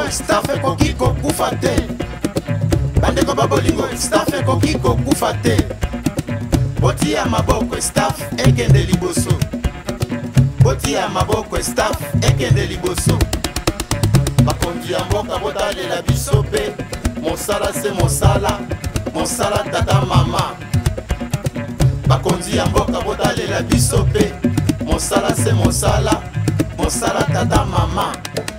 staff ekoki kokufa te. Bandeko babolingo staff ekoki kokufa te. Botia maboko staff ekende liboso. Botia maboko staff ekende liboso. Bakonzi ya mboka botalela biso pe. Mosala se mosala, mosala tata mama. Bakonzi ya mboka botalela biso pe. Mosala se mosala, mosala tata mama.